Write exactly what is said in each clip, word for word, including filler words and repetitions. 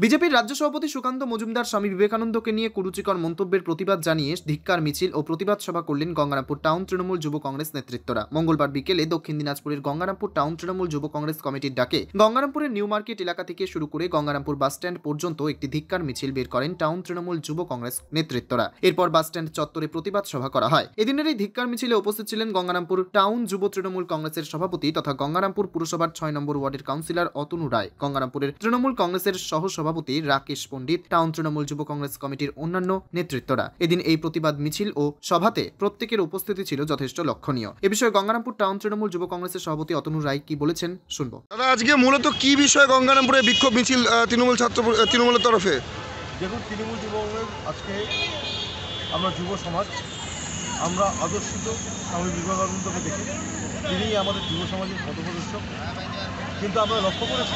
বিজেপির রাজ্য সভাপতি সুকান্ত মজুমদার স্বামী বিবেকানন্দকে নিয়ে কুরুচিকর মন্তব্যের প্রতিবাদ জানিয়ে ধিক্কার মিছিল ও প্রতিবাদ সভা করলেন গঙ্গারামপুর টাউন তৃণমূল যুব কংগ্রেস নেতৃত্বরা। মঙ্গলবার বিকেলে দক্ষিণ দিনাজপুরের গঙ্গারামপুর টাউন তৃণমূল যুব কংগ্রেস কমিটির ডাকে গঙ্গারামপুরের নিউ মার্কেট এলাকা থেকে শুরু করে গঙ্গারামপুর বাসস্ট্যান্ড পর্যন্ত একটি ধিক্কার মিছিল বের করেন টাউন তৃণমূল যুব কংগ্রেস নেতৃত্বরা। এরপর বাসস্ট্যান্ড চত্বরে প্রতিবাদ সভা করা হয়। এদিনের এই ধিক্কার মিছিলে উপস্থিত ছিলেন গঙ্গারামপুর টাউন যুব তৃণমূল কংগ্রেসের সভাপতি তথা গঙ্গারামপুর পুরসভার ছয় নম্বর ওয়ার্ডের কাউন্সিলর অতনু রায়, গঙ্গারামপুরের তৃণমূল কংগ্রেসের সহ সভাপতি রাকেশ পণ্ডিত, টাউন তৃণমূল যুব কংগ্রেস কমিটির অন্যান্য নেতৃত্বরা। এদিন এই প্রতিবাদ মিছিল ও সভাতে প্রত্যেকের উপস্থিতি ছিল যথেষ্ট লক্ষণীয়। এ বিষয়ে গঙ্গারামপুর টাউন তৃণমূল যুব কংগ্রেসের সভাপতি অতনু রায় কি বলেছেন শুনবো। দাদা, আজকে মূলত কি বিষয়ে গঙ্গারামপুরে বিক্ষোভ মিছিল তৃণমূল ছাত্র তৃণমূলের তরফে? দেখুন, তৃণমূল যুব কংগ্রেস আজকে আমরা যুব সমাজ, আমরা আদর্শিত স্বামী বিবেকানন্দকে দেখি, তিনি আমাদের যুব সমাজের পথপ্রদর্শক। কিন্তু আমরা লক্ষ্য করেছি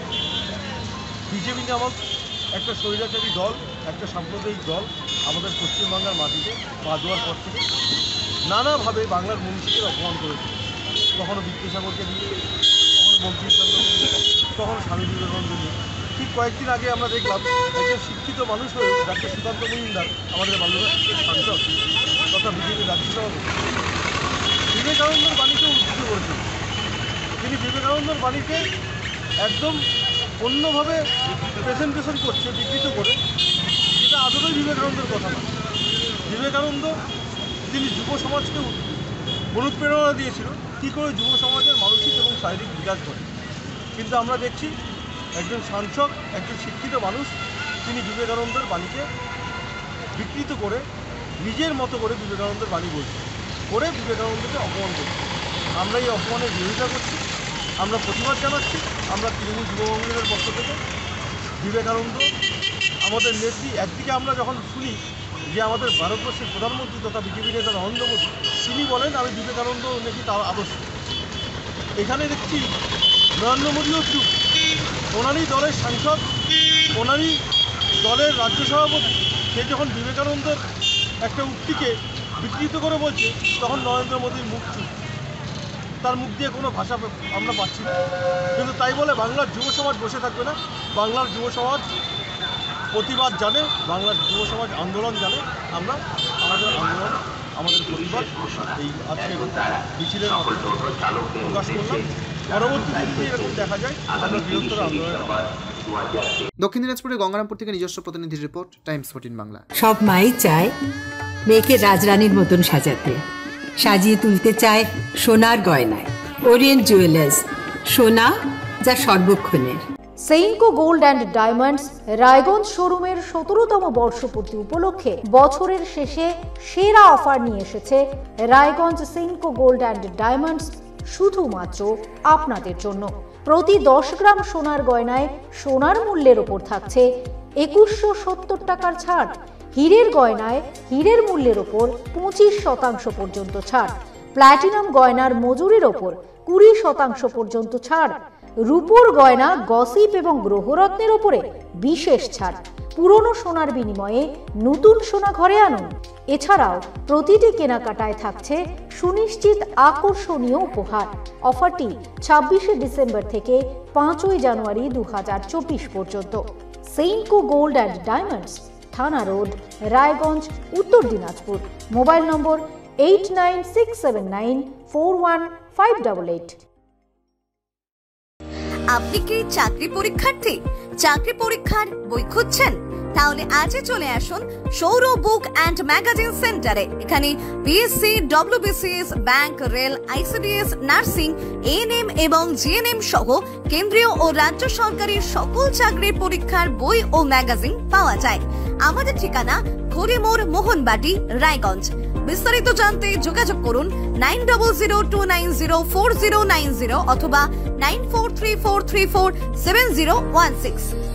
বিজেপি নামক একটা স্বৈরাচারী দল, একটা সাম্প্রদায়িক দল আমাদের পশ্চিমবাংলার মাটিতে পা দেওয়ার পর থেকে নানাভাবে বাংলার মনীষীকে অপমান করেছে। কখনো বিদ্যাসাগরকে নিয়ে, কখনো বঙ্কিমচন্দ্রকে নিয়ে, কখনো স্বামী বিবেকানন্দ নিয়ে। ঠিক কয়েকদিন আগে আমরা দেখলাম একজন শিক্ষিত মানুষ হয়ে ডাক্তার সুকান্ত মজুমদার, আমাদের বাংলাদেশের সাংসদ তথা বিজেপির রাজ্য সভাপতি, বিবেকানন্দর বাণীকে উদ্ধৃত করেছেন। তিনি বিবেকানন্দর বাণীকে একদম অন্যভাবে প্রেজেন্টেশন করছে, বিকৃত করে, যেটা আদৌ বিবেকানন্দের কথা না। বিবেকানন্দ তিনি যুব সমাজকে অনুপ্রেরণা দিয়েছিল কী করে যুব সমাজের মানসিক এবং শারীরিক বিকাশ করে। কিন্তু আমরা দেখছি একজন সাংসদ, একজন শিক্ষিত মানুষ, তিনি বিবেকানন্দের বাণীকে বিকৃত করে নিজের মতো করে বিবেকানন্দের বাণী বলছে, করে বিবেকানন্দকে অপমান করছে। আমরা এই অপমানের বিরোধিতা করছি, আমরা প্রতিবাদ জানাচ্ছি। আমরা তৃণমূল যুব কংগ্রেসের পক্ষ থেকে বিবেকানন্দ আমাদের নেত্রী, একদিকে আমরা যখন শুনি যে আমাদের ভারতবর্ষের প্রধানমন্ত্রী তথা বিজেপি নেতা নরেন্দ্র মোদী, তিনি বলেন আমি বিবেকানন্দ নাকি তার আদর্শ। এখানে দেখছি নরেন্দ্র মোদীও চুপ, ওনারই দলের সাংসদ, ওনারই দলের রাজ্য সভাপতি, সে যখন বিবেকানন্দের একটা উক্তিকে বিকৃত করে বলছে, তখন নরেন্দ্র মোদীর মুখ চুপ, তার মুখ দিয়ে কোনো ভাষা আমরা পাচ্ছি না। কিন্তু তাই বলে বাংলার যুব সমাজ বসে থাকবে না। বাংলার যুব সমাজ প্রতিবাদ জানে, বাংলার যুব সমাজ আন্দোলন জানে। আমরা আমাদের আন্দোলন, আমাদের প্রতিবাদ এই আজকে মিছিলের মাধ্যমে প্রকাশ করলাম। পরবর্তী দিনে এরকম দেখা যায় আমরা বৃহত্তর আন্দোলনের। দক্ষিণ দিনাজপুরের গঙ্গারামপুর থেকে নিজস্ব প্রতিনিধির রিপোর্ট, টাইমস ফোরটিন বাংলা। সব মাই চায় মেয়েকে রাজরানীর মতন সাজাতে, সাজিয়ে তুলতে চায় সোনার গয়নায়। ওরিয়েন্ট জুয়েলার্স, সোনা যা সর্বক্ষণের। Senco gold and diamonds Raiganj শোরুমের সতেরোতম বর্ষপূর্তি উপলক্ষে বছরের শেষে সেরা অফার নিয়ে এসেছে Raiganj Senco gold and diamonds, শুধুমাত্র আপনাদের জন্য। প্রতি দশ গ্রাম সোনার গয়নায় সোনার মূল্যের ওপর থাকছে একুশশো সত্তর টাকার ছাড়। হীরের গয়নায় হীরের মূল্যের ওপর পঁচিশ শতাংশ পর্যন্ত ছাড়। প্ল্যাটিনাম গয়নার মজুরির ওপর কুড়ি শতাংশ পর্যন্ত ছাড়। রূপোর গয়না, গসিপ এবং গ্রহরত্নের ওপরে বিশেষ ছাড়। পুরনো সোনার বিনিময়ে নতুন সোনা ঘরে আনুন। এছাড়াও প্রতিটি কেনাকাটায় থাকছে সুনিশ্চিত আকর্ষণীয় উপহার। অফারটি ছাব্বিশে ডিসেম্বর থেকে পাঁচই জানুয়ারি দু হাজার চব্বিশ পর্যন্ত। Senco gold and diamonds, Thana road, Raiganj, Uttar Dinajpur. Mobile number eight nine six seven nine four one five double eight. আপনি কি চাকরি পরীক্ষার্থী? চাকরি পরীক্ষার বই খুঁজছেন? তাহলে আজই চলে আসুন সৌরভ বুক অ্যান্ড ম্যাগাজিন সেন্টারে। এখানে BSC, WBCS, bank, rail, ICDS, nursing, ANM এবং জিএনএম সহ কেন্দ্রীয় ও রাজ্য সরকারি সকল চাকরির পরীক্ষার বই ও ম্যাগাজিন পাওয়া যায়। আমাদের ঠিকানা খড়িমোড়, মোহনবাটি, রায়গঞ্জ। বিস্তারিত জানতে যোগাযোগ করুন nine double zero two nine zero four zero nine zero অথবা nine four three four three four seven zero one six.